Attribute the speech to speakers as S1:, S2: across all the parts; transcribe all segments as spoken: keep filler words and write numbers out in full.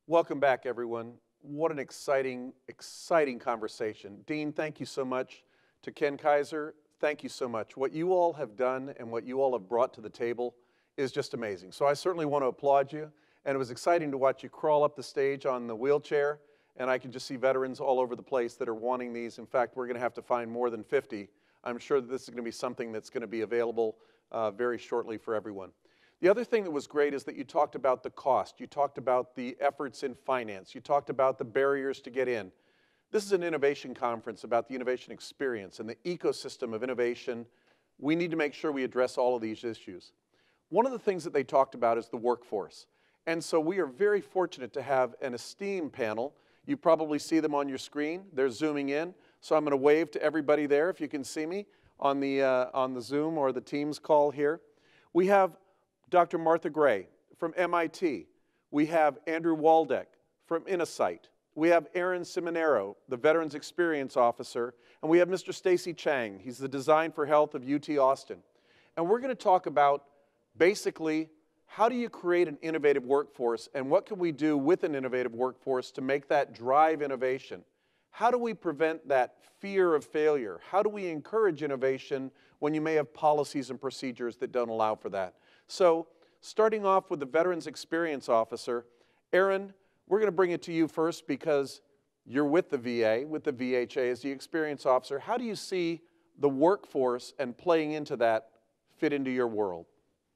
S1: Welcome back, everyone. What an exciting, exciting conversation. Dean, thank you so much. To Ken Kaiser, thank you so much. What you all have done and what you all have brought to the table is just amazing. So I certainly want to applaud you. And it was exciting to watch you crawl up the stage on the wheelchair. And I can just see veterans all over the place that are wanting these. In fact, we're going to have to find more than fifty. I'm sure that this is going to be something that's going to be available uh, very shortly for everyone. The other thing that was great is that you talked about the cost. You talked about the efforts in finance. You talked about the barriers to get in. This is an innovation conference about the innovation experience and the ecosystem of innovation. We need to make sure we address all of these issues. One of the things that they talked about is the workforce. And so we are very fortunate to have an esteemed panel. You probably see them on your screen. They're zooming in. So I'm going to wave to everybody there if you can see me on the, uh, on the Zoom or the Teams call here. We have Doctor Martha Gray from M I T. We have Andrew Waldeck from Innosight. We have Erin Siminerio, the Veterans Experience Officer, and we have Mister Stacey Chang. He's the Design for Health of U T Austin. And we're going to talk about basically how do you create an innovative workforce and what can we do with an innovative workforce to make that drive innovation? How do we prevent that fear of failure? How do we encourage innovation when you may have policies and procedures that don't allow for that? So, starting off with the Veterans Experience Officer, Erin, we're going to bring it to you first because you're with the V A, with the V H A as the Experience Officer. How do you see the workforce and playing into that fit into your world?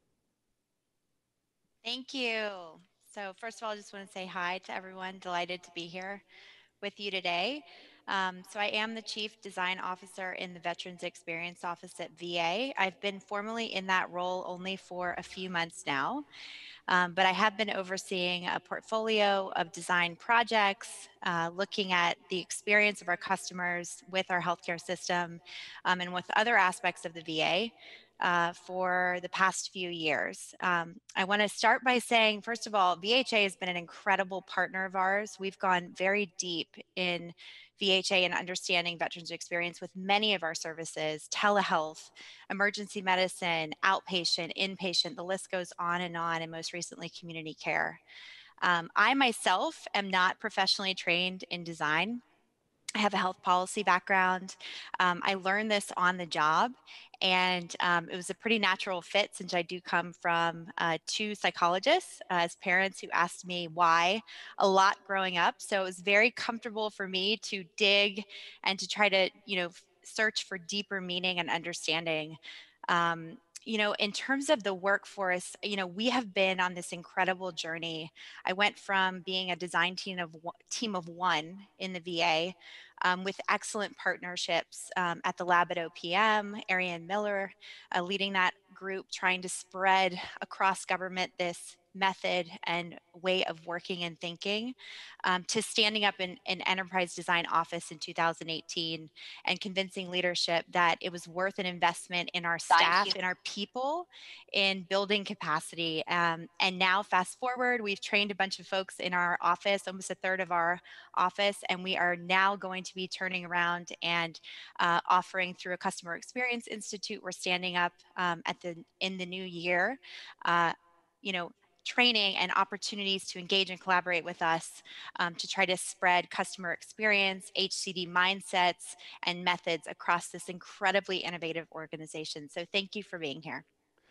S2: Thank you. So first of all, I just want to say hi to everyone. Delighted to be here with you today. Um, so I am the Chief Design Officer in the Veterans Experience Office at V A. I've been formally in that role only for a few months now, um, but I have been overseeing a portfolio of design projects, uh, looking at the experience of our customers with our healthcare system um, and with other aspects of the V A. Uh, for the past few years. Um, I want to start by saying, first of all, V H A has been an incredible partner of ours. We've gone very deep in V H A and understanding veterans experience with many of our services, telehealth, emergency medicine, outpatient, inpatient, the list goes on and on, and most recently community care. Um, I myself am not professionally trained in design. I have a health policy background. Um, I learned this on the job, and um, it was a pretty natural fit since I do come from uh, two psychologists uh, as parents who asked me why a lot growing up. So it was very comfortable for me to dig and to try to, you know, f- search for deeper meaning and understanding. Um, you know, in terms of the workforce, you know, we have been on this incredible journey. I went from being a design team of one- team of one in the V A um, with excellent partnerships um, at the lab at O P M, Ariane Miller uh, leading that group, trying to spread across government this method and way of working and thinking, um, to standing up in an enterprise design office in two thousand eighteen and convincing leadership that it was worth an investment in our staff, in our people, in building capacity. Um, and now, fast forward, we've trained a bunch of folks in our office, almost a third of our office, and we are now going to be turning around and uh, offering through a customer experience institute. We're standing up um, at the in the new year, uh, you know, training and opportunities to engage and collaborate with us um, to try to spread customer experience, H C D mindsets, and methods across this incredibly innovative organization. So thank you for being here.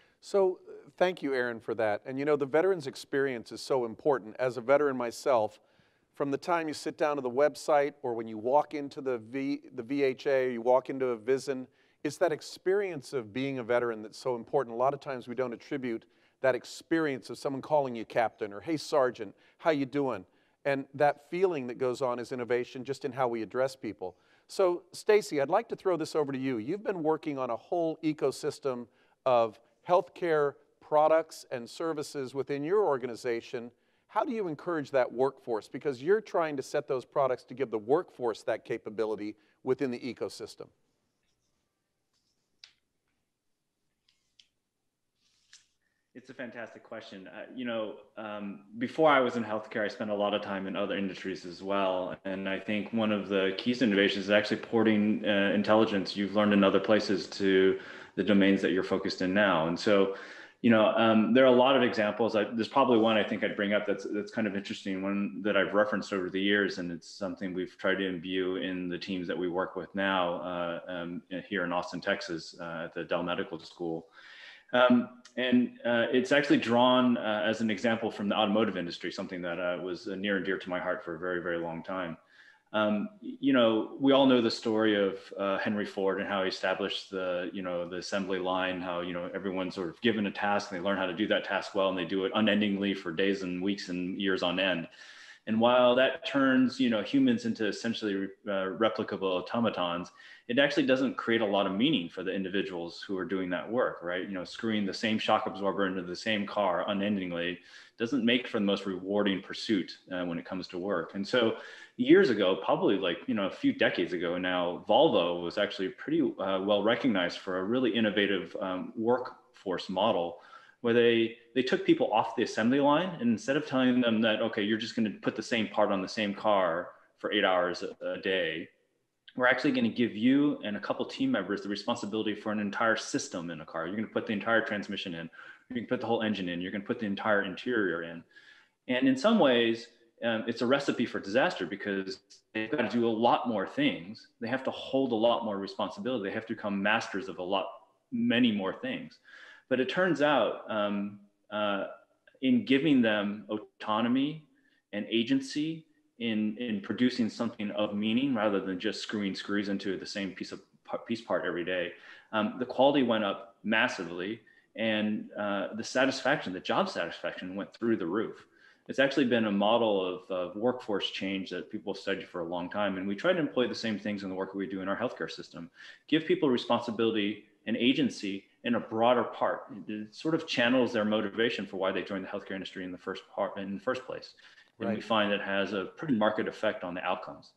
S1: So uh, thank you, Erin, for that. And you know, the veterans experience is so important. As a veteran myself, from the time you sit down to the website or when you walk into the, v, the V H A or you walk into a V I S N, it's that experience of being a veteran that's so important. A lot of times we don't attribute that experience of someone calling you captain or, hey, sergeant, how you doing? And that feeling that goes on is innovation just in how we address people. So, Stacey, I'd like to throw this over to you. You've been working on a whole ecosystem of healthcare products and services within your organization. How do you encourage that workforce? Because you're trying to set those products to give the workforce that capability within the ecosystem.
S3: It's a fantastic question. Uh, you know, um, before I was in healthcare, I spent a lot of time in other industries as well. And I think one of the keys to innovation is actually porting uh, intelligence you've learned in other places to the domains that you're focused in now. And so You know, um, there are a lot of examples. I, there's probably one I think I'd bring up that's that's kind of interesting, one that I've referenced over the years, and it's something we've tried to imbue in the teams that we work with now uh, um, here in Austin, Texas, uh, at the Dell Medical School. Um, and uh, it's actually drawn uh, as an example from the automotive industry, something that uh, was uh, near and dear to my heart for a very, very long time. Um, you know, we all know the story of uh, Henry Ford and how he established the, you know, the assembly line, how, you know, everyone's sort of given a task and they learn how to do that task well, and they do it unendingly for days and weeks and years on end. And while that turns, you know, humans into essentially uh, replicable automatons, it actually doesn't create a lot of meaning for the individuals who are doing that work, right? You know, screwing the same shock absorber into the same car unendingly doesn't make for the most rewarding pursuit uh, when it comes to work. And so years ago, probably like, you know, a few decades ago now, Volvo was actually pretty uh, well recognized for a really innovative um, workforce model where they, they took people off the assembly line, and instead of telling them that, okay, you're just going to put the same part on the same car for eight hours a, a day, we're actually going to give you and a couple team members the responsibility for an entire system in a car. You're going to put the entire transmission in, you can put the whole engine in, you're going to put the entire interior in. And in some ways, um, it's a recipe for disaster because they've got to do a lot more things. They have to hold a lot more responsibility. They have to become masters of a lot, many more things. But it turns out um, uh, in giving them autonomy and agency in, in producing something of meaning rather than just screwing screws into the same piece of piece part every day, um, the quality went up massively, and uh, the satisfaction, the job satisfaction went through the roof. It's actually been a model of, of workforce change that people have studied for a long time. And we try to employ the same things in the work that we do in our healthcare system. Give people responsibility and agency in a broader part. It sort of channels their motivation for why they joined the healthcare industry in the first part, in the first place. And right. we find it has a pretty marked effect on the outcomes.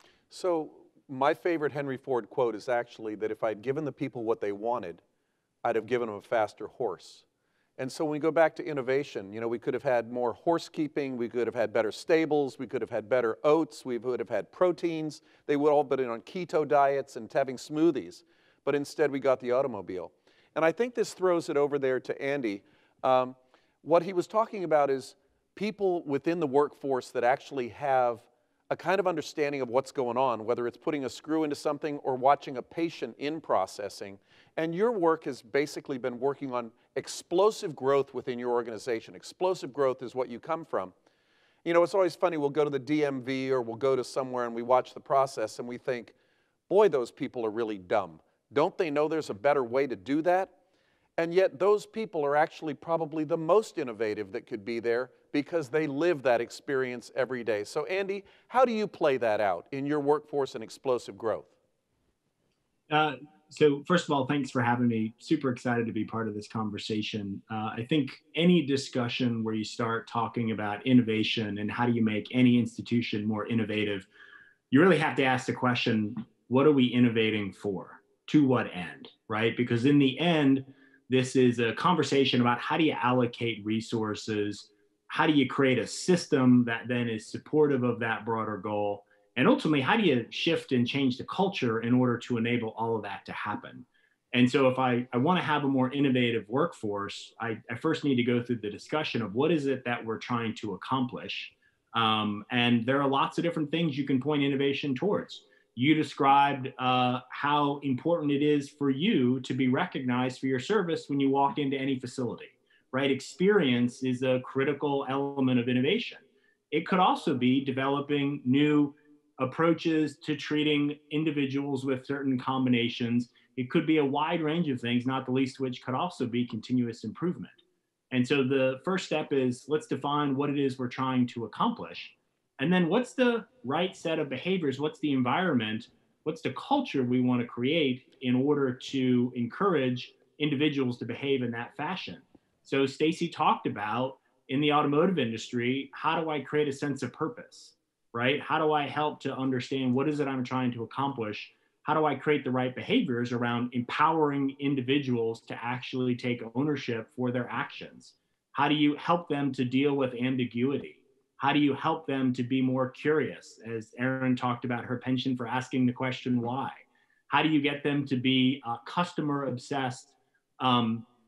S1: So my favorite Henry Ford quote is actually that if I'd given the people what they wanted, I'd have given them a faster horse. And so when we go back to innovation, you know, we could have had more horse keeping, we could have had better stables, we could have had better oats, we would have had proteins. They would all have been on keto diets and having smoothies. But instead we got the automobile. And I think this throws it over there to Andy. Um, what he was talking about is people within the workforce that actually have a kind of understanding of what's going on, whether it's putting a screw into something or watching a patient in processing. And your work has basically been working on explosive growth within your organization. Explosive growth is what you come from. You know, it's always funny, we'll go to the D M V or we'll go to somewhere and we watch the process and we think, boy, those people are really dumb. Don't they know there's a better way to do that? And yet those people are actually probably the most innovative that could be there because they live that experience every day. So Andy, how do you play that out in your workforce and explosive growth?
S4: Uh, so first of all, thanks for having me. Super excited to be part of this conversation. Uh, I think any discussion where you start talking about innovation and how do you make any institution more innovative, you really have to ask the question, what are we innovating for? To what end, right? Because in the end, this is a conversation about how do you allocate resources, how do you create a system that then is supportive of that broader goal, and ultimately, how do you shift and change the culture in order to enable all of that to happen? And so if I, I want to have a more innovative workforce, I, I first need to go through the discussion of what is it that we're trying to accomplish. Um, and there are lots of different things you can point innovation towards. You described uh, how important it is for you to be recognized for your service when you walk into any facility, right? Experience is a critical element of innovation. It could also be developing new approaches to treating individuals with certain combinations. It could be a wide range of things, not the least of which could also be continuous improvement. And so the first step is let's define what it is we're trying to accomplish. And then what's the right set of behaviors? What's the environment? What's the culture we want to create in order to encourage individuals to behave in that fashion? So Stacey talked about in the automotive industry, how do I create a sense of purpose? Right? How do I help to understand what is it I'm trying to accomplish? How do I create the right behaviors around empowering individuals to actually take ownership for their actions? How do you help them to deal with ambiguity? How do you help them to be more curious? As Erin talked about her penchant for asking the question why. How do you get them to be uh, customer obsessed um,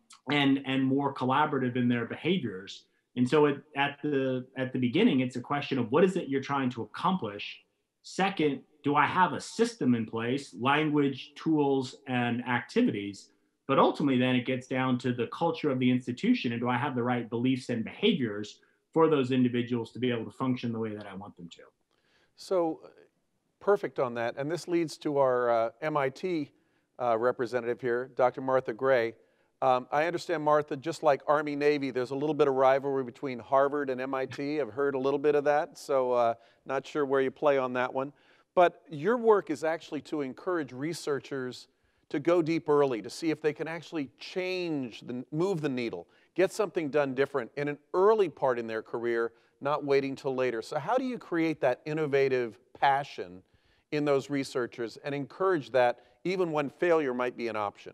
S4: and, and more collaborative in their behaviors. And so it, at the at the beginning, it's a question of what is it you're trying to accomplish? Second, do I have a system in place, language, tools, and activities? But ultimately, then it gets down to the culture of the institution, and do I have the right beliefs and behaviors for those individuals to be able to function the way that I want them to?
S1: So perfect on that. And this leads to our uh, M I T uh, representative here, Doctor Martha Gray. Um, I understand, Martha, just like Army Navy, there's a little bit of rivalry between Harvard and M I T. I've heard a little bit of that, so uh, not sure where you play on that one. But your work is actually to encourage researchers to go deep early, to see if they can actually change, the, move the needle, get something done different in an early part in their career, not waiting till later. So how do you create that innovative passion in those researchers and encourage that even when failure might be an option?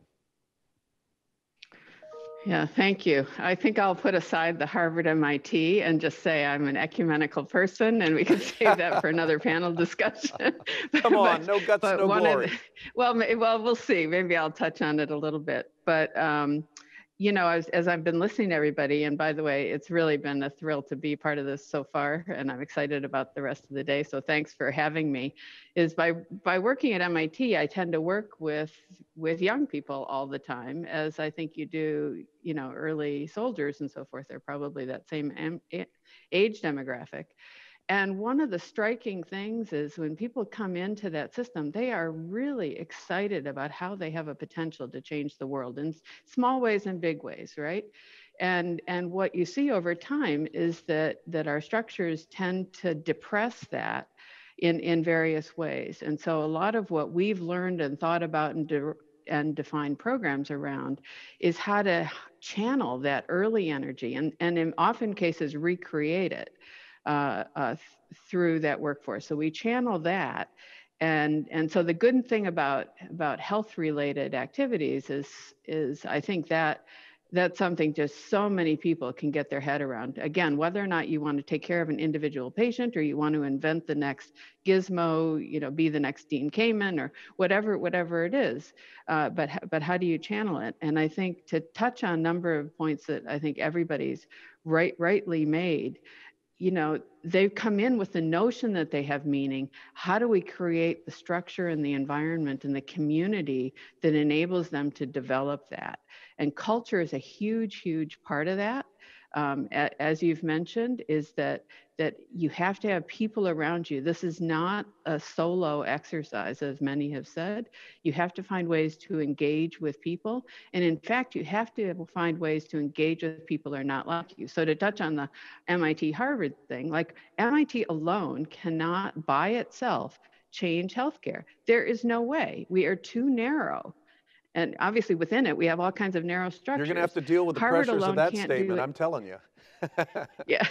S5: Yeah, thank you. I think I'll put aside the Harvard M I T and just say I'm an ecumenical person, and we can save that for another panel discussion.
S1: Come on,
S5: but,
S1: no guts,
S5: but
S1: no glory.
S5: The, well, well, we'll see. Maybe I'll touch on it a little bit. But, um, you know, as, as I've been listening to everybody, and by the way, it's really been a thrill to be part of this so far, and I'm excited about the rest of the day. So thanks for having me. Is by by working at M I T, I tend to work with with young people all the time, as I think you do, you know, early soldiers and so forth. They're probably that same age demographic. And one of the striking things is when people come into that system, they are really excited about how they have a potential to change the world in small ways and big ways, right? And, and what you see over time is that, that our structures tend to depress that in, in various ways. And so a lot of what we've learned and thought about and, de and defined programs around is how to channel that early energy and, and in often cases recreate it. Uh, uh, th through that workforce. So we channel that. And, and so the good thing about, about health related activities is, is I think that that's something just so many people can get their head around. Again, whether or not you want to take care of an individual patient or you want to invent the next gizmo, you know, be the next Dean Kamen or whatever, whatever it is. Uh, but, but how do you channel it? And I think to touch on a number of points that I think everybody's right, rightly made, you know, they've come in with the notion that they have meaning. How do we create the structure and the environment and the community that enables them to develop that? And culture is a huge, huge part of that. Um, as you've mentioned, is that that you have to have people around you. This is not a solo exercise, as many have said. You have to find ways to engage with people. And in fact, you have to find ways to engage with people who are not like you. So to touch on the M I T Harvard thing, like M I T alone cannot by itself change healthcare. There is no way. We are too narrow. And obviously within it, we have all kinds of narrow structures.
S1: You're going to have to deal with the
S5: Harvard
S1: pressures of that
S5: can't
S1: statement, I'm telling you.
S5: Yeah.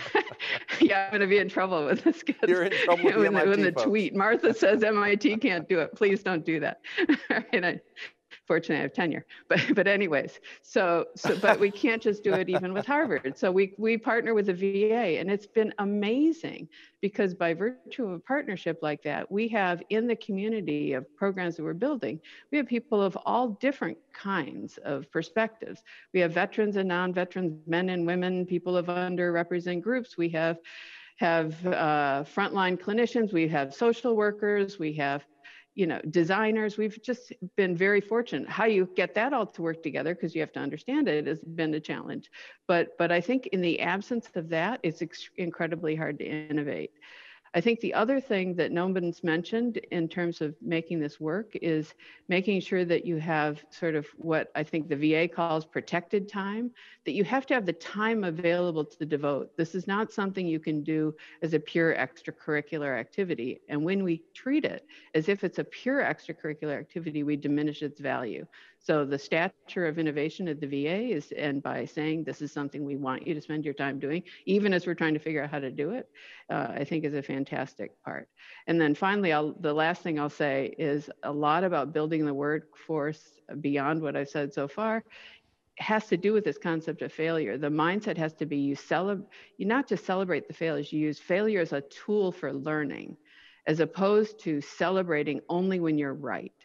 S5: Yeah, I'm going to be in trouble with this.
S1: You're in trouble with the
S5: when,
S1: M I T
S5: when the
S1: folks.
S5: tweet, Martha says M I T can't do it. Please don't do that. And I, fortunately, I have tenure. But but anyways, so so but we can't just do it even with Harvard. So we we partner with the V A, and it's been amazing because by virtue of a partnership like that, we have in the community of programs that we're building, we have people of all different kinds of perspectives. We have veterans and non-veterans, men and women, people of underrepresented groups. We have have uh, frontline clinicians. We have social workers. We have you know, designers. We've just been very fortunate. How you get that all to work together, because you have to understand it, has been a challenge. But, but I think in the absence of that, it's incredibly hard to innovate. I think the other thing that no one's mentioned in terms of making this work is making sure that you have sort of what I think the V A calls protected time, that you have to have the time available to devote. This is not something you can do as a pure extracurricular activity. And when we treat it as if it's a pure extracurricular activity, we diminish its value. So the stature of innovation at the V A is, and by saying this is something we want you to spend your time doing, even as we're trying to figure out how to do it, uh, I think is a fantastic part. And then finally, I'll, the last thing I'll say is a lot about building the workforce beyond what I've said so far has to do with this concept of failure. The mindset has to be you celebrate, you not just celebrate the failures, you use failure as a tool for learning, as opposed to celebrating only when you're right.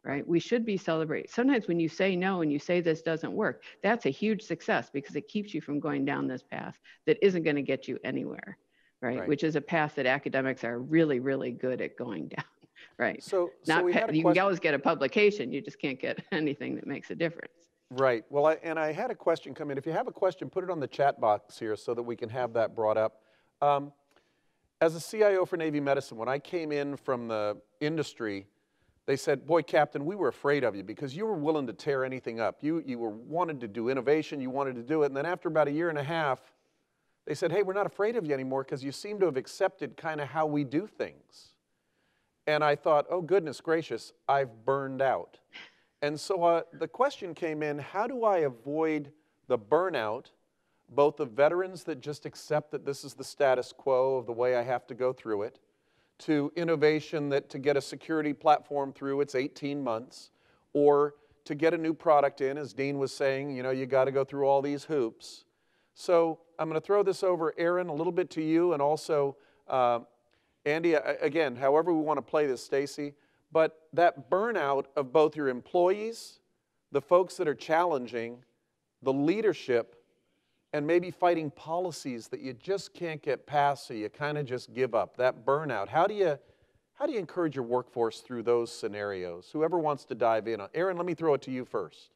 S5: right? We should be celebrating. Sometimes when you say no and you say this doesn't work, that's a huge success because it keeps you from going down this path that isn't going to get you anywhere, right?
S1: Right.
S5: Which is a path that academics are really, really good at going down, right?
S1: So, so
S5: Not
S1: we
S5: pa-
S1: had a
S5: you
S1: question.
S5: can always get a publication, you just can't get anything that makes a difference.
S1: Right. Well, I, and I had a question come in. If you have a question, put it on the chat box here so that we can have that brought up. Um, as a C I O for Navy Medicine, when I came in from the industry, they said, boy, Captain, we were afraid of you because you were willing to tear anything up. You, you were wanted to do innovation, you wanted to do it. And then after about a year and a half, they said, hey, we're not afraid of you anymore because you seem to have accepted kind of how we do things. And I thought, oh, goodness gracious, I've burned out. And so uh, the question came in, how do I avoid the burnout, both of veterans that just accept that this is the status quo of the way I have to go through it, to innovation that to get a security platform through, it's eighteen months, or to get a new product in, as Dean was saying, you know, you got to go through all these hoops. So I'm going to throw this over, Erin, a little bit to you, and also uh, Andy, again, however we want to play this, Stacey, but that burnout of both your employees, the folks that are challenging, the leadership, and maybe fighting policies that you just can't get past, so you kind of just give up, that burnout. How do you, how do you encourage your workforce through those scenarios? Whoever wants to dive in. Erin, let me throw it to you first.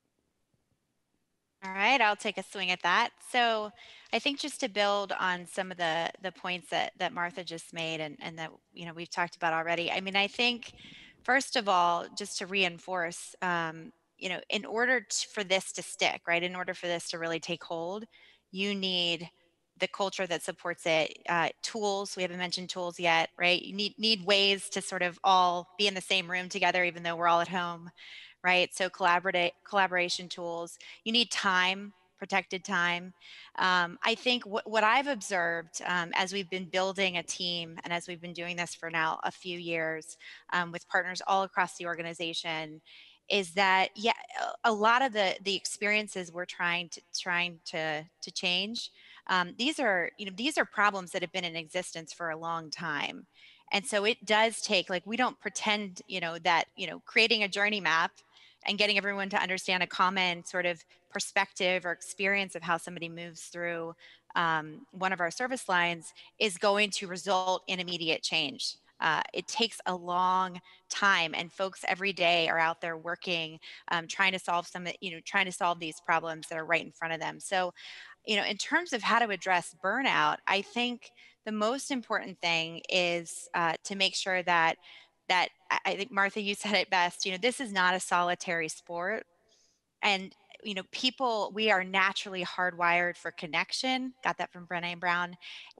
S2: All right, I'll take a swing at that. So I think just to build on some of the the points that that Martha just made and, and that you know we've talked about already. I mean, I think first of all, just to reinforce, um, you know, in order to, for this to stick, right, in order for this to really take hold, you need the culture that supports it, uh, tools. We haven't mentioned tools yet, right? You need need ways to sort of all be in the same room together, even though we're all at home, right? So collaborate collaboration tools. You need time, protected time. Um, I think what, what I've observed um, as we've been building a team and as we've been doing this for now a few years um, with partners all across the organization is that yeah a lot of the the experiences we're trying to trying to to change, um, these are you know these are problems that have been in existence for a long time. And so it does take, like, we don't pretend you know that you know creating a journey map and getting everyone to understand a common sort of perspective or experience of how somebody moves through um, one of our service lines is going to result in immediate change. Uh, it takes a long time, and folks every day are out there working, um, trying to solve some, you know, trying to solve these problems that are right in front of them. So, you know, in terms of how to address burnout, I think the most important thing is uh, to make sure that that I I think Martha, you said it best. You know, this is not a solitary sport, and you know people, we are naturally hardwired for connection. Got that from Brené Brown.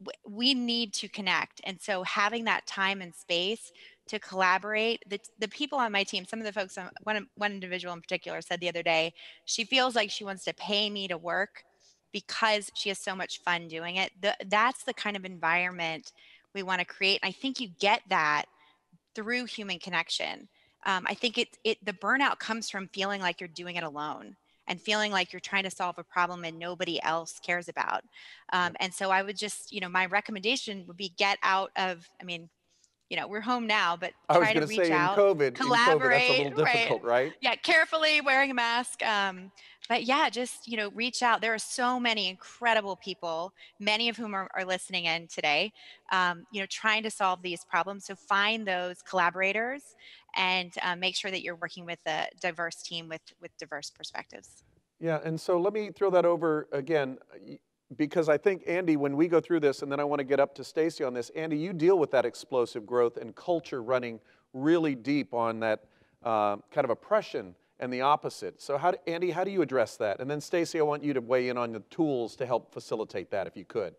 S2: We need to connect, and so having that time and space to collaborate, the, the people on my team, some of the folks on, one, one individual in particular said the other day, she feels like she wants to pay me to work because she has so much fun doing it. The, that's the kind of environment we want to create. And I think you get that through human connection. Um, I think it, it the burnout comes from feeling like you're doing it alone and feeling like you're trying to solve a problem and nobody else cares about. Um,
S1: Yep.
S2: and so I would just, you know, my recommendation would be get out of, I mean, you know, we're home now, but
S1: I was
S2: try to
S1: going to
S2: reach
S1: say in
S2: out,
S1: COVID, in COVID, that's a
S2: collaborate,
S1: little
S2: right?
S1: difficult, right?
S2: Yeah, carefully wearing a mask. Um, but yeah, just, you know, reach out. There are so many incredible people, many of whom are, are listening in today, um, you know, trying to solve these problems. So find those collaborators and uh, make sure that you're working with a diverse team with, with diverse perspectives.
S1: Yeah, and so let me throw that over again, because I think, Andy, when we go through this, and then I want to get up to Stacey on this, Andy, you deal with that explosive growth and culture running really deep on that uh, kind of oppression and the opposite. So how, do, Andy, how do you address that? And then Stacey, I want you to weigh in on the tools to help facilitate that, if you could.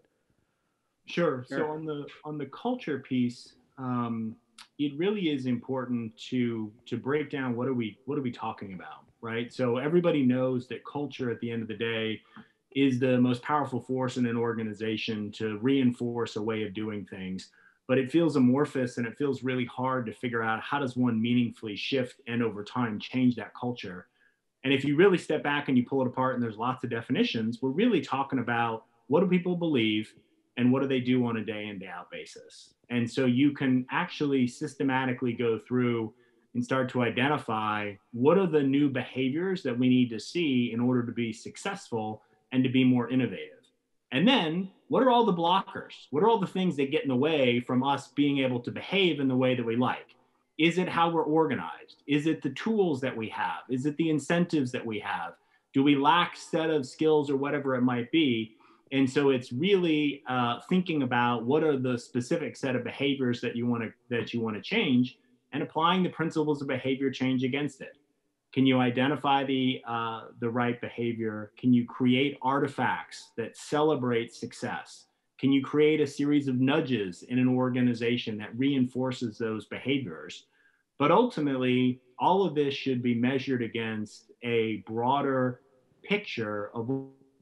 S4: Sure.
S3: Sure.
S4: So on the on the culture piece, um, it really is important to to break down what are we what are we talking about, right? So everybody knows that culture at the end of the day is the most powerful force in an organization to reinforce a way of doing things. But it feels amorphous and it feels really hard to figure out how does one meaningfully shift and over time change that culture. And if you really step back and you pull it apart and there's lots of definitions, we're really talking about what do people believe and what do they do on a day in, day out basis. And so you can actually systematically go through and start to identify what are the new behaviors that we need to see in order to be successful and to be more innovative. And then what are all the blockers? What are all the things that get in the way from us being able to behave in the way that we like? Is it how we're organized? Is it the tools that we have? Is it the incentives that we have? Do we lack set of skills or whatever it might be? And so it's really uh, thinking about what are the specific set of behaviors that you want to that you want to change, and applying the principles of behavior change against it. Can you identify the uh, the right behavior? Can you create artifacts that celebrate success? Can you create a series of nudges in an organization that reinforces those behaviors? But ultimately, all of this should be measured against a broader picture of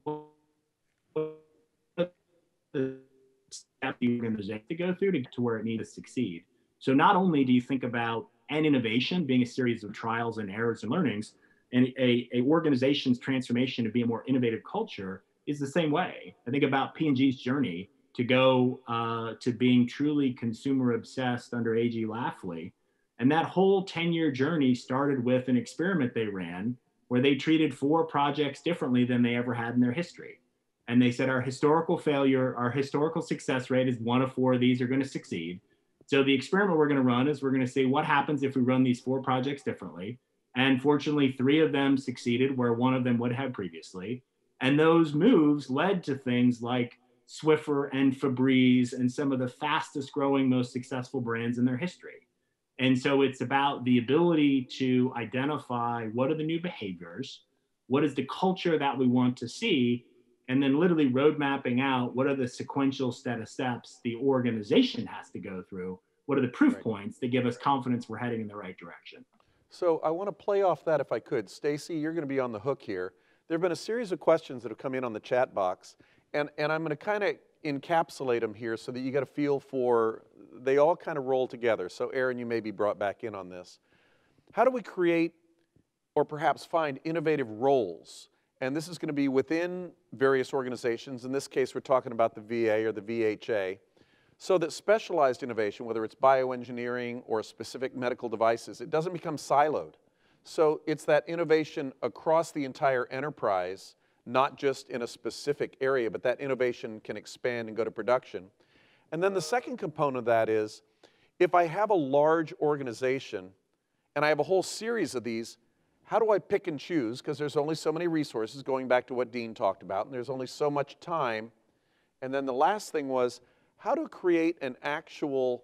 S4: the step the organization to go through to get to where it needs to succeed. So not only do you think about an innovation being a series of trials and errors and learnings, and a, a organization's transformation to be a more innovative culture is the same way. I think about P and G's journey to go uh, to being truly consumer obsessed under A G Lafley. And that whole ten year journey started with an experiment they ran where they treated four projects differently than they ever had in their history. And they said, our historical failure, our historical success rate is one of four of these are going to succeed. So the experiment we're going to run is we're going to see what happens if we run these four projects differently. And fortunately, three of them succeeded where one of them would have previously. And those moves led to things like Swiffer and Febreze and some of the fastest growing, most successful brands in their history. And so it's about the ability to identify what are the new behaviors, what is the culture that we want to see, and then literally road mapping out what are the sequential set of steps the organization has to go through. What are the proof
S1: Right.
S4: points that give us confidence we're heading in the right direction?
S1: So I want to play off that if I could. Stacey, you're going to be on the hook here. There have been a series of questions that have come in on the chat box, and, and I'm going to kind of encapsulate them here so that you get a feel for, they all kind of roll together. So Erin, you may be brought back in on this. How do we create or perhaps find innovative roles? And this is going to be within various organizations. In this case, we're talking about the V A or the V H A. So that specialized innovation, whether it's bioengineering or specific medical devices, it doesn't become siloed. So it's that innovation across the entire enterprise, not just in a specific area, but that innovation can expand and go to production. And then the second component of that is, if I have a large organization and I have a whole series of these, how do I pick and choose? Because there's only so many resources, going back to what Dean talked about, and there's only so much time. And then the last thing was, how to create an actual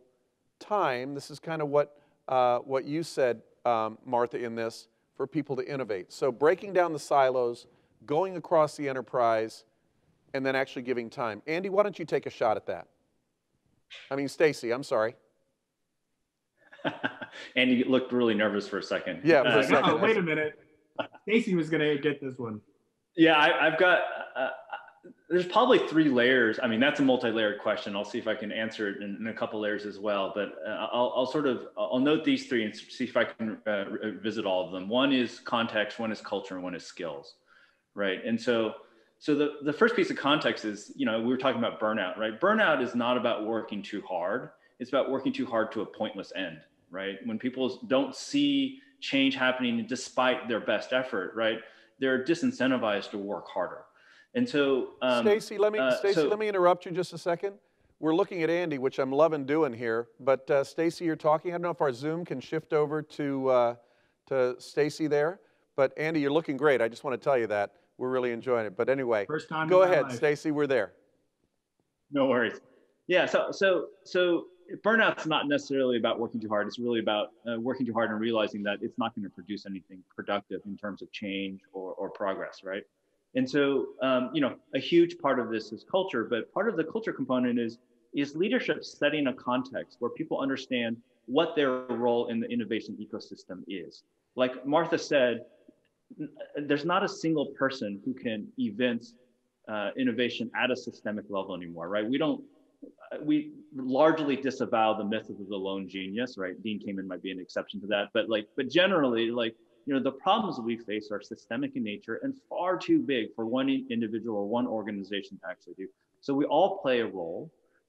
S1: time, this is kind of what, uh, what you said, um, Martha, in this, for people to innovate. So breaking down the silos, going across the enterprise, and then actually giving time. Andy, why don't you take a shot at that? I mean, Stacey, I'm sorry.
S3: Andy looked really nervous for a second.
S1: Yeah, it was
S3: Uh,
S1: a second.
S4: Oh, wait a minute. Stacey was going to get this one.
S3: Yeah, I, I've got, uh, there's probably three layers. I mean, that's a multi-layered question. I'll see if I can answer it in, in a couple layers as well. But uh, I'll, I'll sort of, I'll note these three and see if I can uh, visit all of them. One is context, one is culture, and one is skills, right? And so, so the, the first piece of context is, you know, we were talking about burnout, right? Burnout is not about working too hard. It's about working too hard to a pointless end, right? When people don't see change happening despite their best effort, right? They're disincentivized to work harder. And so, um,
S1: Stacey, let me,
S3: uh,
S1: Stacey,
S3: so,
S1: let me interrupt you just a second. We're looking at Andy, which I'm loving doing here. But uh, Stacey, you're talking. I don't know if our Zoom can shift over to uh, to Stacey there. But Andy, you're looking great. I just want to tell you that we're really enjoying it. But anyway,
S4: First time
S1: go
S4: in my
S1: ahead,
S4: life.
S1: Stacey. We're there.
S3: No worries. Yeah. So, so, so burnout's not necessarily about working too hard. It's really about uh, working too hard and realizing that it's not going to produce anything productive in terms of change or, or progress, right? And so, um, you know, a huge part of this is culture, but part of the culture component is, is leadership setting a context where people understand what their role in the innovation ecosystem is. Like Martha said, there's not a single person who can evince uh, innovation at a systemic level anymore, right? We don't, we largely disavow the myth of the lone genius, right? Dean Kamen might be an exception to that, but like, but generally, like, you know, the problems that we face are systemic in nature and far too big for one individual or one organization to actually do. So we all play a role,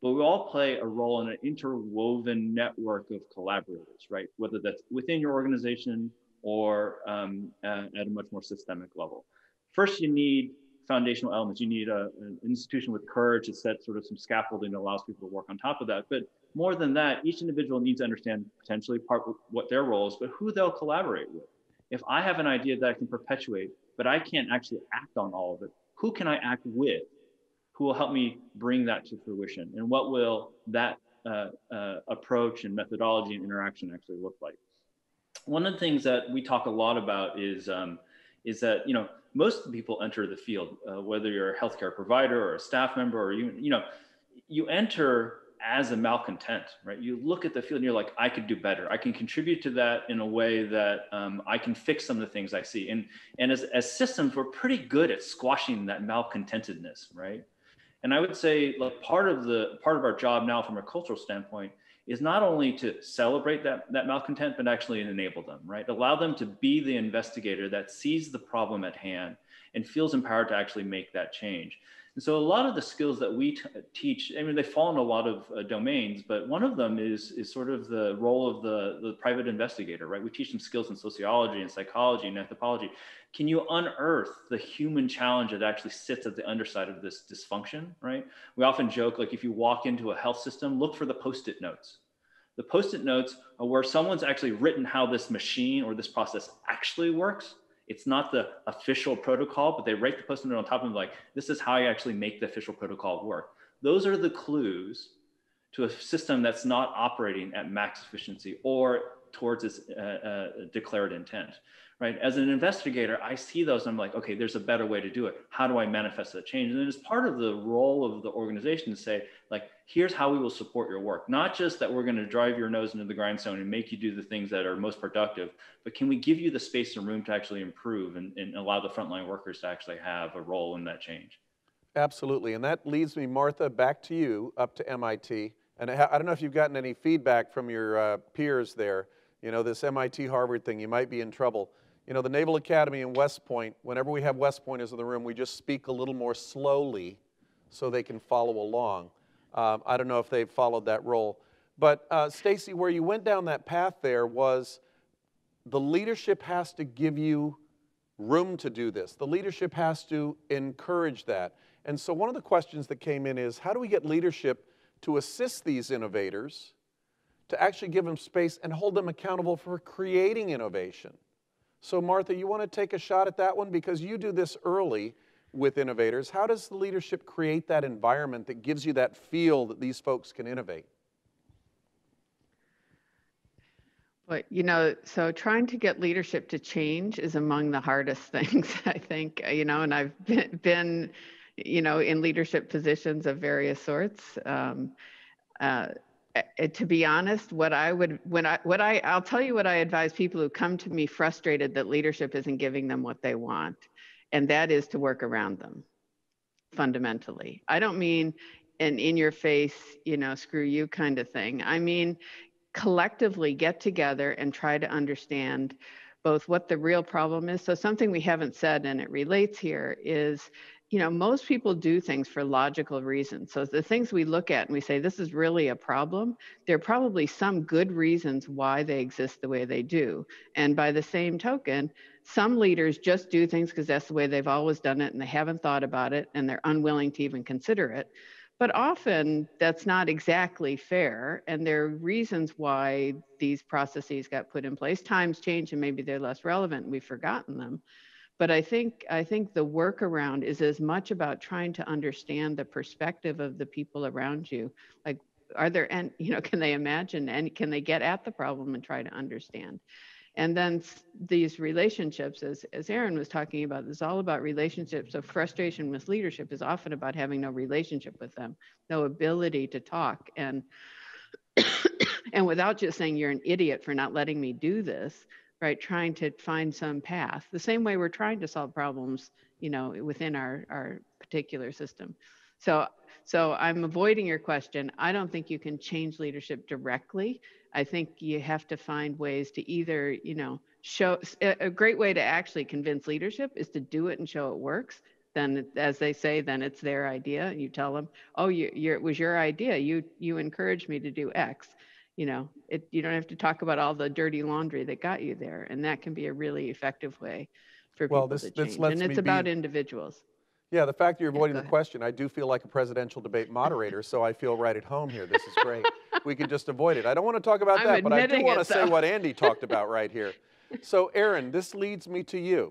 S3: but we all play a role in an interwoven network of collaborators, right? Whether that's within your organization or um, uh, at a much more systemic level. First, you need foundational elements. You need a, an institution with courage to set sort of some scaffolding that allows people to work on top of that. But more than that, each individual needs to understand potentially part what their role is, but who they'll collaborate with. If I have an idea that I can perpetuate, but I can't actually act on all of it, who can I act with? Who will help me bring that to fruition? And what will that uh, uh, approach and methodology and interaction actually look like? One of the things that we talk a lot about is, um, is that, you know, most people enter the field, uh, whether you're a healthcare provider or a staff member, or you, you know, you enter as a malcontent, right? You look at the field and you're like, I could do better. I can contribute to that in a way that um, I can fix some of the things I see. And, and as, as systems, we're pretty good at squashing that malcontentedness, right? And I would say, like, part of the part of our job now from a cultural standpoint is not only to celebrate that, that malcontent, but actually enable them, right? Allow them to be the investigator that sees the problem at hand and feels empowered to actually make that change. And so a lot of the skills that we t- teach, I mean, they fall in a lot of uh, domains, but one of them is, is sort of the role of the, the private investigator, right? We teach them skills in sociology and psychology and anthropology. Can you unearth the human challenge that actually sits at the underside of this dysfunction, right? We often joke, like, if you walk into a health system, look for the post-it notes. The post-it notes are where someone's actually written how this machine or this process actually works. It's not the official protocol, but they write the post-it note on top of them, like, this is how you actually make the official protocol work. Those are the clues to a system that's not operating at max efficiency or towards its uh, uh, declared intent, right? As an investigator, I see those and I'm like, okay, there's a better way to do it. How do I manifest that change? And then it's part of the role of the organization to say, like, here's how we will support your work. Not just that we're going to drive your nose into the grindstone and make you do the things that are most productive, but can we give you the space and room to actually improve and, and allow the frontline workers to actually have a role in that change?
S1: Absolutely, and that leads me, Martha, back to you, up to M I T. And I, I don't know if you've gotten any feedback from your uh, peers there. You know, this M I T Harvard thing, you might be in trouble. You know, the Naval Academy in West Point, whenever we have West Pointers in the room, we just speak a little more slowly so they can follow along. Um, I don't know if they've followed that role. But uh, Stacey, where you went down that path there was the leadership has to give you room to do this. The leadership has to encourage that. And so one of the questions that came in is, how do we get leadership to assist these innovators, to actually give them space and hold them accountable for creating innovation? So Martha, you want to take a shot at that one? Because you do this early with innovators. How does the leadership create that environment that gives you that feel that these folks can innovate?
S5: But, you know, so trying to get leadership to change is among the hardest things, I think, you know, and I've been, been you know, in leadership positions of various sorts. Um, uh, to be honest, what I would, when I, what I, I'll tell you what I advise people who come to me frustrated that leadership isn't giving them what they want, and that is to work around them, fundamentally. I don't mean an in your face, you know, screw you kind of thing. I mean, collectively get together and try to understand both what the real problem is. So something we haven't said, and it relates here, is, you know, most people do things for logical reasons. So the things we look at and we say, this is really a problem, there are probably some good reasons why they exist the way they do. And by the same token, some leaders just do things because that's the way they've always done it and they haven't thought about it and they're unwilling to even consider it. But often that's not exactly fair. And there are reasons why these processes got put in place. Times change and maybe they're less relevant and we've forgotten them. But I think I think the workaround is as much about trying to understand the perspective of the people around you. Like, are there, and you know, can they imagine and can they get at the problem and try to understand? And then these relationships, as, as Erin was talking about, is all about relationships. So frustration with leadership is often about having no relationship with them, no ability to talk. And, and without just saying you're an idiot for not letting me do this, right, trying to find some path, the same way we're trying to solve problems, you know, within our, our particular system. So, so I'm avoiding your question. I don't think you can change leadership directly. I think you have to find ways to either, you know, show, a great way to actually convince leadership is to do it and show it works. then as they say, then it's their idea. You tell them, oh, you, you're, it was your idea. You, you encouraged me to do X. You know, it, you don't have to talk about all the dirty laundry that got you there. And that can be a really effective way for
S1: Well,
S5: people
S1: this,
S5: to
S1: this
S5: change.
S1: lets
S5: And it's
S1: me
S5: about
S1: be,
S5: individuals.
S1: yeah, the fact that you're
S5: Yeah,
S1: avoiding
S5: go
S1: the
S5: ahead.
S1: question, I do feel like a presidential debate moderator, so I feel right at home here. This is great. We can just avoid it. I don't want to talk about
S5: I'm
S1: that, but I do
S5: admitting
S1: want to
S5: it,
S1: say
S5: though.
S1: what Andy talked about right here. So, Erin, this leads me to you.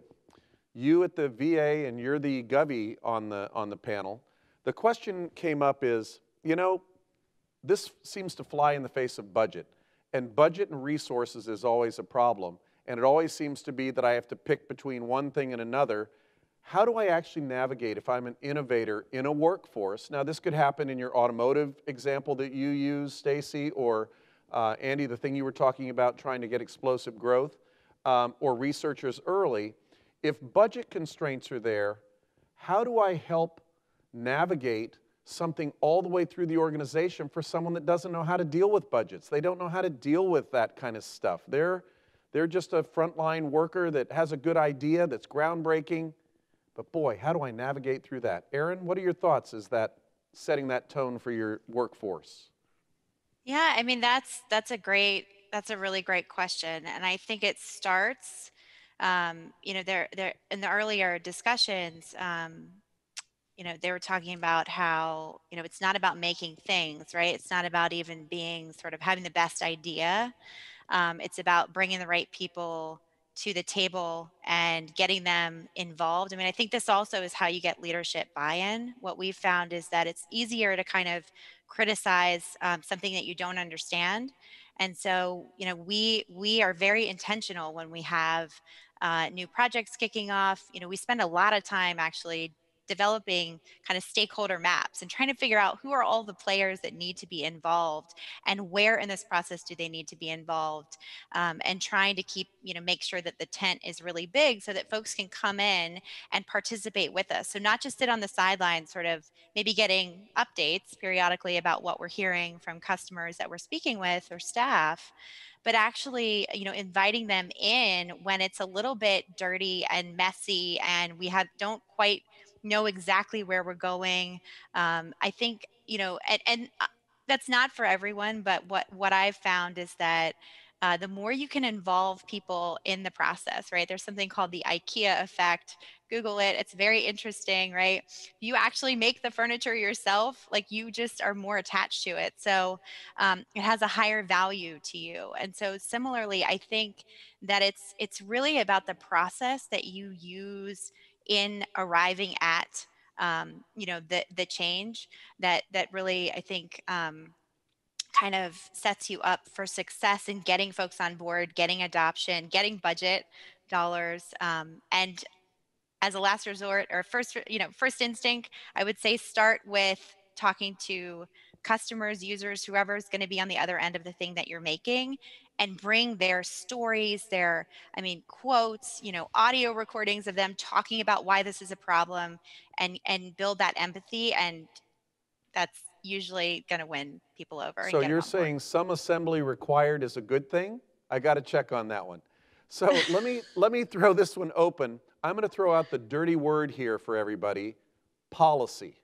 S1: You at the V A, and you're the Govy on the, on the panel. The question came up is, you know, this seems to fly in the face of budget. And budget and resources is always a problem. And it always seems to be that I have to pick between one thing and another. How do I actually navigate if I'm an innovator in a workforce? Now, this could happen in your automotive example that you use, Stacey, or uh, Andy, the thing you were talking about, trying to get explosive growth, um, or researchers early. If budget constraints are there, how do I help navigate something all the way through the organization for someone that doesn't know how to deal with budgets? They don't know how to deal with that kind of stuff. They're, they're just a frontline worker that has a good idea that's groundbreaking. But boy, how do I navigate through that? Erin, what are your thoughts as that setting that tone for your workforce?
S2: Yeah, I mean, that's that's a great, that's a really great question. And I think it starts, um, you know, there there in the earlier discussions, um, you know, they were talking about how, you know, it's not about making things, right? It's not about even being sort of having the best idea. Um, it's about bringing the right people to the table and getting them involved. I mean, I think this also is how you get leadership buy-in. What we've found is that it's easier to kind of criticize um, something that you don't understand. And so, you know, we we are very intentional when we have uh, new projects kicking off. You know, we spend a lot of time actually developing kind of stakeholder maps and trying to figure out who are all the players that need to be involved and where in this process do they need to be involved, um, and trying to keep, you know, make sure that the tent is really big so that folks can come in and participate with us. So not just sit on the sidelines, sort of maybe getting updates periodically about what we're hearing from customers that we're speaking with or staff, but actually, you know, inviting them in when it's a little bit dirty and messy and we have don't quite know exactly where we're going. Um, I think, you know, and, and uh, that's not for everyone, but what what I've found is that uh, the more you can involve people in the process, right? There's something called the IKEA effect. Google it. It's very interesting, right? You actually make the furniture yourself, like you just are more attached to it. So um, it has a higher value to you. And so similarly, I think that it's it's really about the process that you use in arriving at um, you know the the change that that really I think um, kind of sets you up for success in getting folks on board, getting adoption, getting budget dollars, um, and as a last resort or first, you know, first instinct, I would say start with talking to customers, users, whoever's going to be on the other end of the thing that you're making and bring their stories, their, I mean, quotes, you know, audio recordings of them talking about why this is a problem and, and build that empathy. And that's usually going to win people over and
S1: So
S2: get them
S1: you're
S2: on board.
S1: saying some assembly required is a good thing? I got to check on that one. So let me, let me throw this one open. I'm going to throw out the dirty word here for everybody, policy.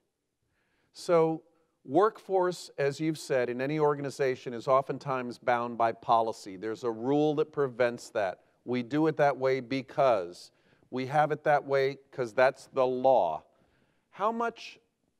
S1: So workforce, as you've said, in any organization is oftentimes bound by policy. There's a rule that prevents that. We do it that way because. We have it that way because that's the law. How much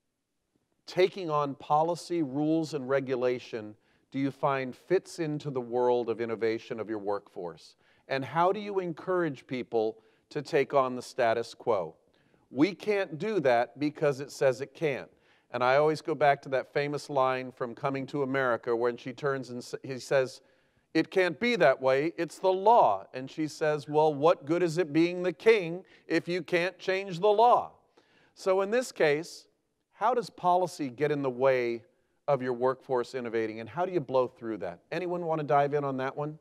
S1: taking on policy, rules, and regulation do you find fits into the world of innovation of your workforce? And how do you encourage people to take on the status quo? We can't do that because it says it can't. And I always go back to that famous line from Coming to America when she turns and he says, "It can't be that way, it's the law." And she says, "Well, what good is it being the king if you can't change the law?" So in this case, how does policy get in the way of your workforce innovating, and how do you blow through that? Anyone want to dive in on that one?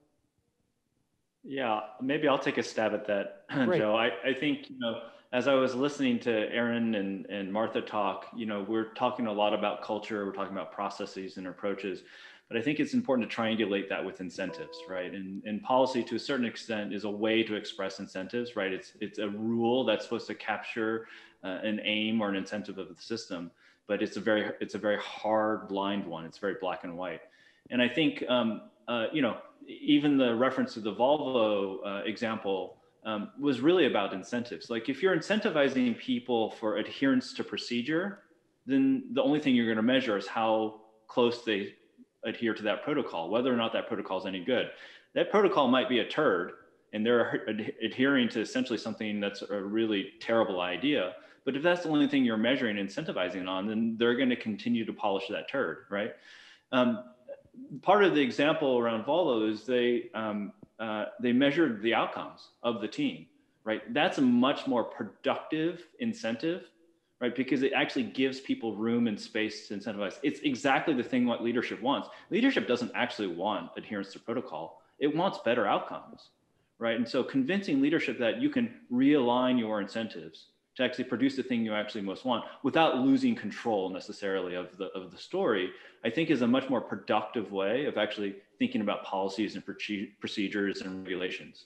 S3: Yeah, maybe I'll take a stab at that,
S1: Great.
S3: Joe. I, I think, you know, as I was listening to Erin and, and Martha talk, you know, we're talking a lot about culture, we're talking about processes and approaches, But I think it's important to triangulate that with incentives, right? And, and policy, to a certain extent, is a way to express incentives, right? It's, it's a rule that's supposed to capture uh, an aim or an incentive of the system, but it's a very, it's a very hard, blind one. It's very black and white. And I think, um, uh, you know, even the reference to the Volvo uh, example um, was really about incentives. Like if you're incentivizing people for adherence to procedure, then the only thing you're going to measure is how close they adhere to that protocol, whether or not that protocol is any good. That protocol might be a turd, and they're ad adhering to essentially something that's a really terrible idea. But if that's the only thing you're measuring and incentivizing on, then they're going to continue to polish that turd, right? Um, part of the example around Volvo is they um, uh, they measured the outcomes of the team, right? That's a much more productive incentive, right? Because it actually gives people room and space to incentivize. It's exactly the thing what leadership wants. Leadership doesn't actually want adherence to protocol. It wants better outcomes, right? And so convincing leadership that you can realign your incentives to actually produce the thing you actually most want without losing control necessarily of the, of the story, I think is a much more productive way of actually thinking about policies and procedures and regulations.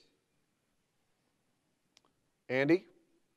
S1: Andy?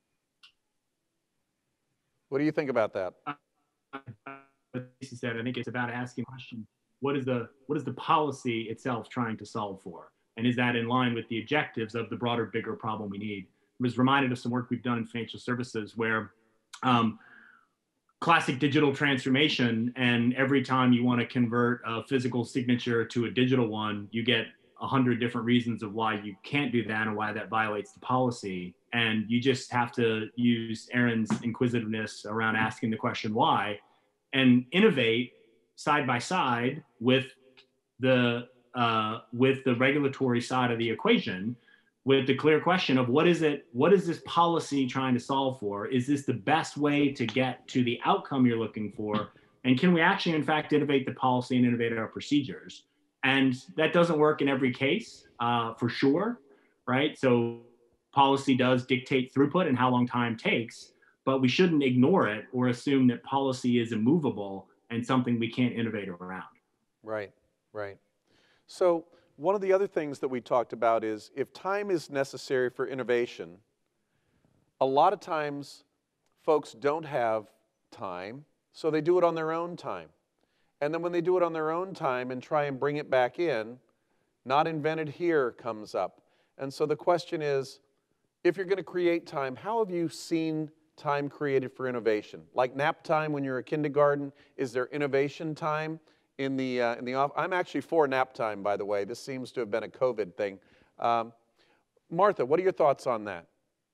S1: What do you think about that?
S4: Stacey said, I think it's about asking the question, what is the what is the policy itself trying to solve for? And is that in line with the objectives of the broader, bigger problem we need? I was reminded of some work we've done in financial services where um, classic digital transformation, and every time you want to convert a physical signature to a digital one, you get a hundred different reasons of why you can't do that and why that violates the policy. And you just have to use Erin's inquisitiveness around asking the question why, and innovate side by side with the uh, with the regulatory side of the equation, with the clear question of what is it, what is this policy trying to solve for? Is this the best way to get to the outcome you're looking for? And can we actually, in fact, innovate the policy and innovate our procedures? And that doesn't work in every case, uh, for sure, right? So policy does dictate throughput and how long time takes, but we shouldn't ignore it or assume that policy is immovable and something we can't innovate around.
S1: Right, right. So one of the other things that we talked about is if time is necessary for innovation, a lot of times folks don't have time, so they do it on their own time. And then when they do it on their own time and try and bring it back in, not invented here comes up. And so the question is, if you're going to create time, how have you seen time created for innovation? Like nap time when you're a kindergarten, is there innovation time in the, uh, in the off? I'm actually for nap time, by the way. This seems to have been a COVID thing. Um, Martha, what are your thoughts on that?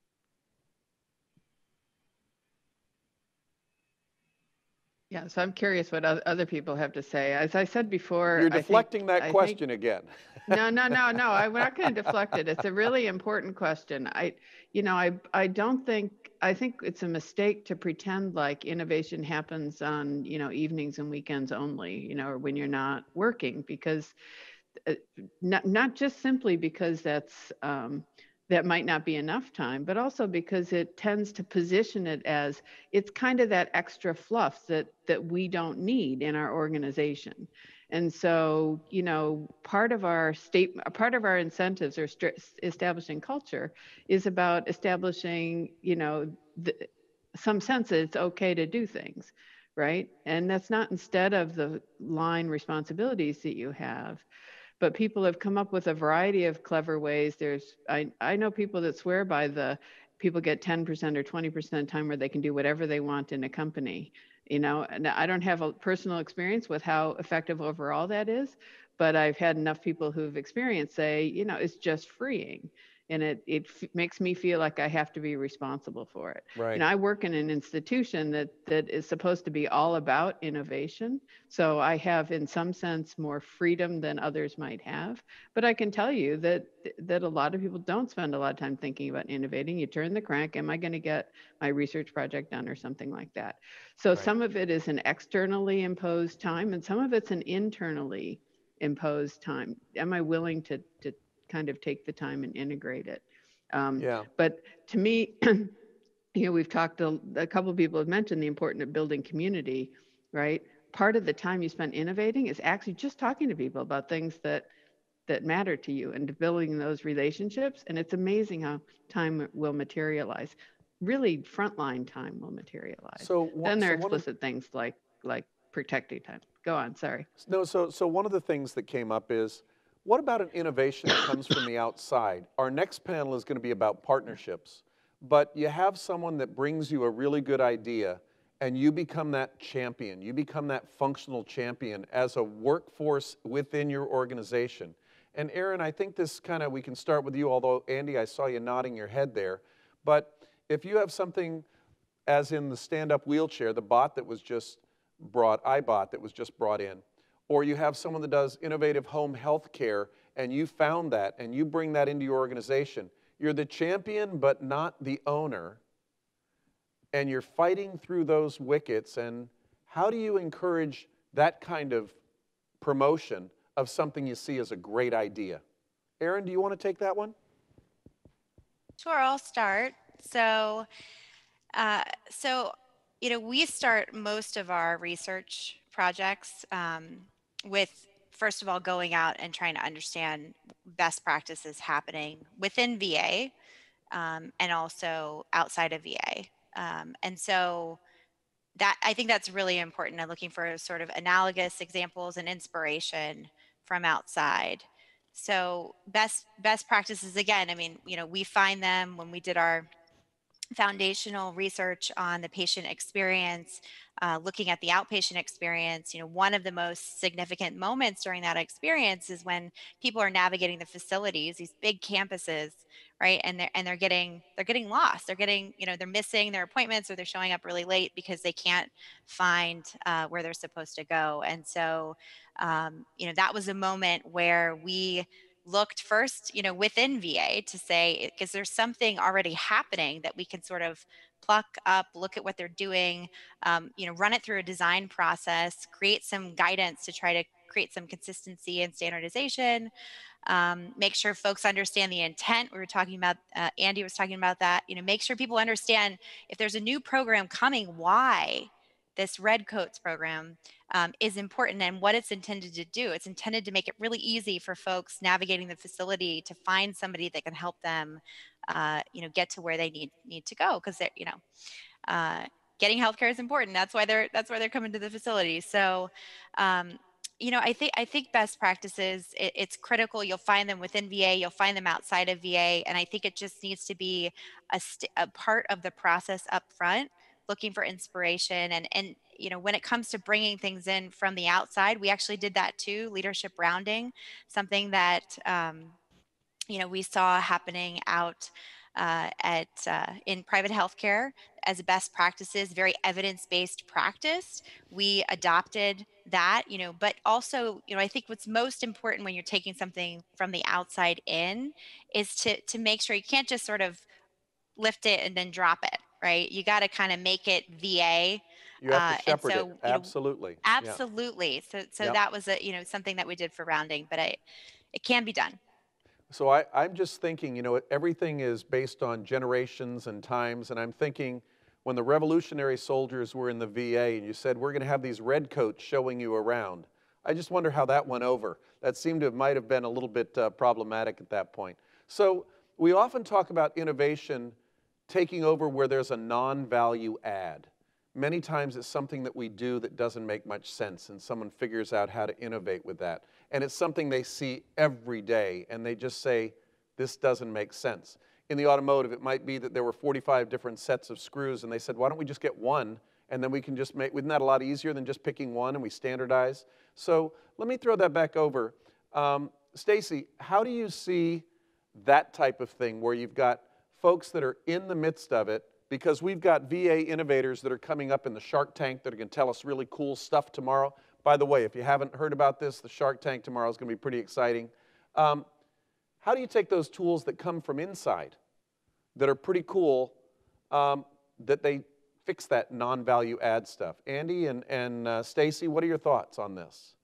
S5: Yeah, so I'm curious what other people have to say. As I said before,
S1: You're deflecting
S5: I think,
S1: that
S5: I
S1: question
S5: think,
S1: again.
S5: no, no, no, no. I'm not going to deflect it. It's a really important question. I, you know, I, I don't think, I think it's a mistake to pretend like innovation happens on, you know, evenings and weekends only, you know, or when you're not working, because uh, not, not just simply because that's, um, that might not be enough time, but also because it tends to position it as it's kind of that extra fluff that that we don't need in our organization. And so, you know, part of our state, part of our incentives or establishing culture is about establishing, you know, the, some sense that it's okay to do things, right? And that's not instead of the line responsibilities that you have. But people have come up with a variety of clever ways. There's, I, I know people that swear by the, people get ten percent or twenty percent time where they can do whatever they want in a company, you know, and I don't have a personal experience with how effective overall that is, but I've had enough people who've experienced say, you know, it's just freeing. And it, it f- makes me feel like I have to be responsible for it.
S1: Right.
S5: You know, I work in an institution that that is supposed to be all about innovation. So I have, in some sense, more freedom than others might have. But I can tell you that that a lot of people don't spend a lot of time thinking about innovating. You turn the crank, am I going to get my research project done or something like that? So
S1: Right.
S5: some of it is an externally imposed time, and some of it's an internally imposed time. Am I willing to to kind of take the time and integrate it? Um,
S1: Yeah.
S5: But to me, you know, we've talked, a, a couple of people have mentioned the importance of building community, right? part of the time you spend innovating is actually just talking to people about things that that matter to you and building those relationships. And it's amazing how time will materialize. Really, frontline time will materialize.
S1: So,
S5: then there
S1: so
S5: are
S1: one
S5: explicit of, things like like protecting time. Go on, sorry.
S1: No, so so one of the things that came up is, what about an innovation that comes from the outside? Our next panel is going to be about partnerships, but you have someone that brings you a really good idea, and you become that champion. You become that functional champion as a workforce within your organization. And Erin, I think this kind of, we can start with you, although Andy, I saw you nodding your head there. But if you have something, as in the stand-up wheelchair, the bot that was just brought, iBot that was just brought in, or you have someone that does innovative home health care, and you found that, and you bring that into your organization, you're the champion but not the owner, and you're fighting through those wickets. And how do you encourage that kind of promotion of something you see as a great idea? Erin, do you want to take that one?
S2: Sure, I'll start. So, uh, so you know, we start most of our research projects um, with, first of all, going out and trying to understand best practices happening within V A um, and also outside of V A. Um, and so that, I think that's really important. I'm looking for sort of analogous examples and inspiration from outside. So best best practices, again, I mean, you know, we find them when we did our foundational research on the patient experience, uh, looking at the outpatient experience. You know, one of the most significant moments during that experience is when people are navigating the facilities, these big campuses, right? And they're and they're getting they're getting lost. They're getting, you know, they're missing their appointments, or they're showing up really late because they can't find uh, where they're supposed to go. And so, um, you know, that was a moment where we looked first, you know, within V A to say, because there's something already happening that we can sort of pluck up, look at what they're doing, um, you know, run it through a design process, create some guidance to try to create some consistency and standardization, um, make sure folks understand the intent. We were talking about, uh, Andy was talking about that, you know, make sure people understand if there's a new program coming, why this Red Coats program um, is important and what it's intended to do. It's intended to make it really easy for folks navigating the facility to find somebody that can help them, uh, you know, get to where they need need to go, because they're, you know, uh, getting healthcare is important. That's why they're that's why they're coming to the facility. So, um, you know, I think I think best practices, it, it's critical. You'll find them within V A, you'll find them outside of V A, and I think it just needs to be a, st- a part of the process up front, looking for inspiration. And and you know, when it comes to bringing things in from the outside, we actually did that too. Leadership rounding, something that um, you know, we saw happening out uh, at uh, in private healthcare as best practices, very evidence-based practice. We adopted that, you know, but also, you know, I think what's most important when you're taking something from the outside in is to to make sure you can't just sort of lift it and then drop it, right? You got to kind of make it V A.
S1: You have to
S2: Uh, and
S1: shepherd it,
S2: so, you know,
S1: absolutely. Yeah.
S2: absolutely. So, so
S1: Yep.
S2: that was a, you know, something that we did for rounding, but I, it can be done.
S1: So I, I'm just thinking, you know, everything is based on generations and times, and I'm thinking when the Revolutionary soldiers were in the V A and you said, we're going to have these red coats showing you around, I just wonder how that went over. That seemed to might have been a little bit uh, problematic at that point. So we often talk about innovation taking over where there's a non-value add. Many times it's something that we do that doesn't make much sense, and someone figures out how to innovate with that. And it's something they see every day, and they just say, this doesn't make sense. In the automotive, it might be that there were forty-five different sets of screws, and they said, why don't we just get one, and then we can just make, isn't that a lot easier than just picking one, and we standardize? So let me throw that back over. Um, Stacey, how do you see that type of thing where you've got folks that are in the midst of it, because we've got V A innovators that are coming up in the Shark Tank that are going to tell us really cool stuff tomorrow. By the way, if you haven't heard about this, the Shark Tank tomorrow is going to be pretty exciting. Um, how do you take those tools that come from inside that are pretty cool, um, that they fix that non-value add stuff? Andy and, and uh, Stacey, what are your thoughts on this?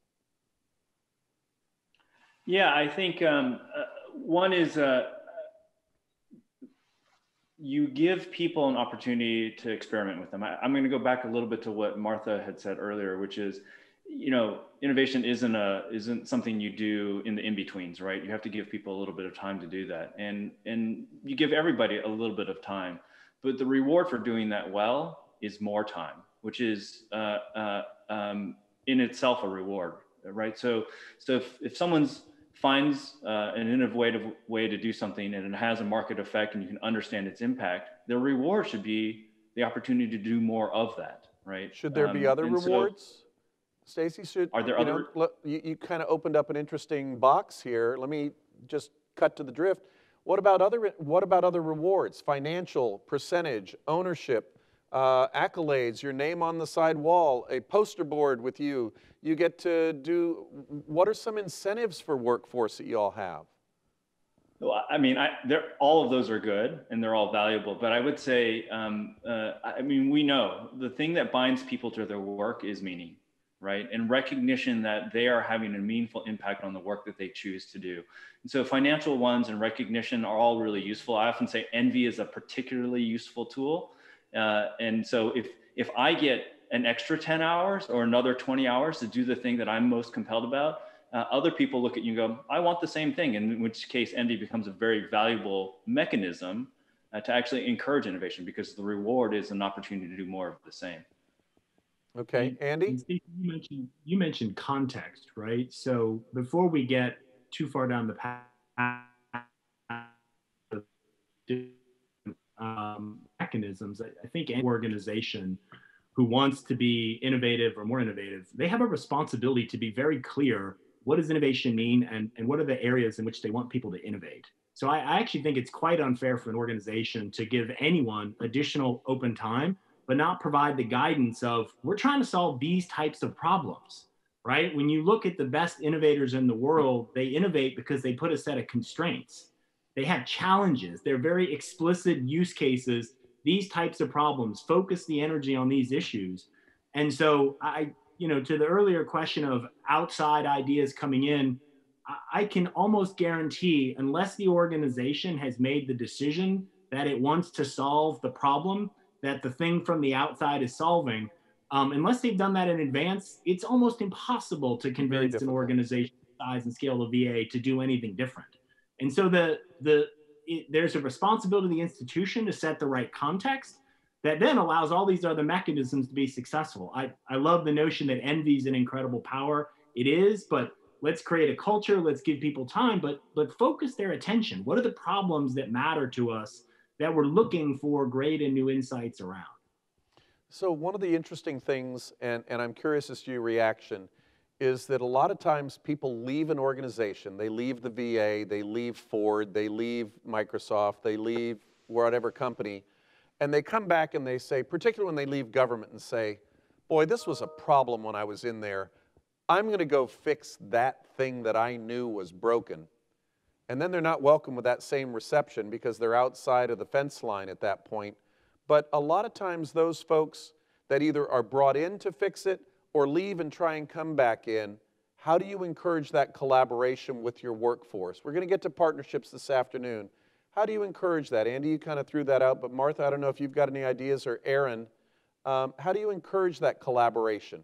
S3: Yeah, I think um, uh, one is uh, you give people an opportunity to experiment with them. I, I'm going to go back a little bit to what Martha had said earlier, which is, you know, innovation isn't a isn't something you do in the in-betweens, right? You have to give people a little bit of time to do that, and and you give everybody a little bit of time, but the reward for doing that well is more time, which is uh, uh, um, in itself a reward, right? So so if if someone's finds uh, an innovative way to do something and it has a market effect and you can understand its impact, the reward should be the opportunity to do more of that, right?
S1: Should there be
S3: Um,
S1: other
S3: and so
S1: rewards? Stacey, should,
S3: are there
S1: you know,
S3: other?
S1: look, you, you kind of opened up an interesting box here. Let me just cut to the drift. What about other, what about other rewards? Financial, percentage, ownership, uh, accolades, your name on the side wall, a poster board with you. You get to do, what are some incentives for workforce that you all have?
S3: Well, I mean, I, all of those are good and they're all valuable, but I would say, um, uh, I mean, we know the thing that binds people to their work is meaning, right? And recognition that they are having a meaningful impact on the work that they choose to do. And so financial ones and recognition are all really useful. I often say envy is a particularly useful tool. Uh, and so if, if I get an extra ten hours or another twenty hours to do the thing that I'm most compelled about, uh, other people look at you and go, I want the same thing. And in which case envy becomes a very valuable mechanism uh, to actually encourage innovation, because the reward is an opportunity to do more of the same.
S1: Okay, Andy?
S4: And Steve, you mentioned, you mentioned context, right? So before we get too far down the path of um, mechanisms, I, I think any organization who wants to be innovative or more innovative, they have a responsibility to be very clear, what does innovation mean, and, and what are the areas in which they want people to innovate? So I, I actually think it's quite unfair for an organization to give anyone additional open time, but not provide the guidance of, we're trying to solve these types of problems, right? When you look at the best innovators in the world, they innovate because they put a set of constraints. They have challenges. They're very explicit use cases. These types of problems, focus the energy on these issues. And so I, you know, to the earlier question of outside ideas coming in, I can almost guarantee, unless the organization has made the decision that it wants to solve the problem that the thing from the outside is solving, um, unless they've done that in advance, it's almost impossible to convince an organization size and scale of V A to do anything different. And so the, the, it, there's a responsibility of the institution to set the right context that then allows all these other mechanisms to be successful. I, I love the notion that envy is an incredible power. It is, but let's create a culture, let's give people time, but, but focus their attention. What are the problems that matter to us that we're looking for great and new insights around?
S1: So one of the interesting things, and, and I'm curious as to your reaction, is that a lot of times people leave an organization, they leave the V A, they leave Ford, they leave Microsoft, they leave whatever company, and they come back and they say, particularly when they leave government, and say, boy, this was a problem when I was in there. I'm going to go fix that thing that I knew was broken. And then they're not welcome with that same reception because they're outside of the fence line at that point. But a lot of times those folks that either are brought in to fix it or leave and try and come back in, how do you encourage that collaboration with your workforce? We're going to get to partnerships this afternoon. How do you encourage that? Andy, you kind of threw that out, but Martha, I don't know if you've got any ideas, or Erin, um, how do you encourage that collaboration?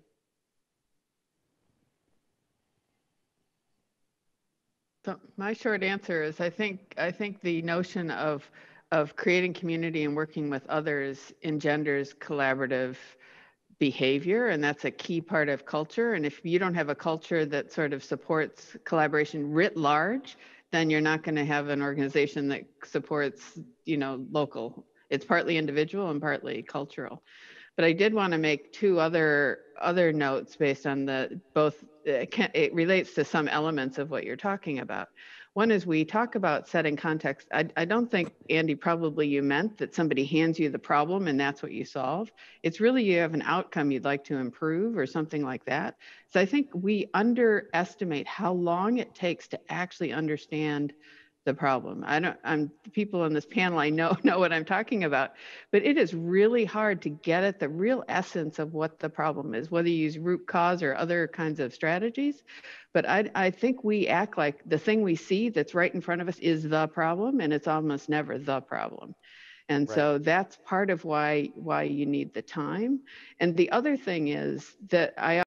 S5: So my short answer is I think I think the notion of of creating community and working with others engenders collaborative behavior, and that's a key part of culture. And if you don't have a culture that sort of supports collaboration writ large, then you're not going to have an organization that supports, you know, local. It's partly individual and partly cultural. But I did want to make two other other notes based on the both. It, can, it relates to some elements of what you're talking about. One is we talk about setting context. I, I don't think, Andy, probably you meant that somebody hands you the problem and that's what you solve. It's really you have an outcome you'd like to improve or something like that. So I think we underestimate how long it takes to actually understand the problem. I don't, I'm people on this panel, I know, know what I'm talking about, but it is really hard to get at the real essence of what the problem is, whether you use root cause or other kinds of strategies. But I, I think we act like the thing we see that's right in front of us is the problem, and it's almost never the problem. And
S1: Right.
S5: so that's part of why why you need the time. And the other thing is that I